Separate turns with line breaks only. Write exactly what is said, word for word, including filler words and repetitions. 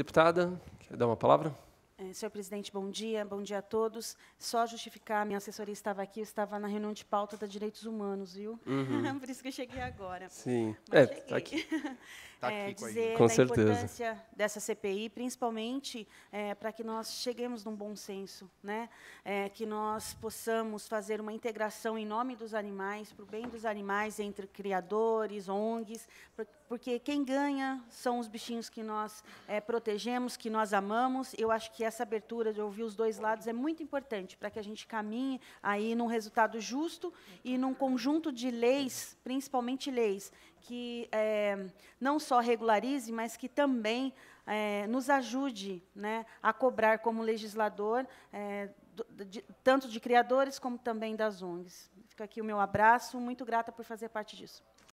Deputada, quer dar uma palavra?
É, senhor presidente, bom dia. Bom dia a todos. Só justificar, minha assessoria estava aqui, eu estava na reunião de pauta da Direitos Humanos, viu?
Uhum.
Por isso que eu cheguei agora.
Sim.
Mas
é,
cheguei.
tá aqui.
Tá
É,
aqui com a
dizer
Com
da
certeza.
importância dessa C P I, principalmente é, para que nós cheguemos num bom senso, né? É, que nós possamos fazer uma integração em nome dos animais, para o bem dos animais, entre criadores, O N Gs, porque quem ganha são os bichinhos que nós é, protegemos, que nós amamos. Eu acho que essa abertura de ouvir os dois lados é muito importante para que a gente caminhe aí num resultado justo e num conjunto de leis, principalmente leis, que é, não só regularize, mas que também é, nos ajude, né, a cobrar como legislador, é, do, de, tanto de criadores como também das O N Gs. Fica aqui o meu abraço, muito grata por fazer parte disso.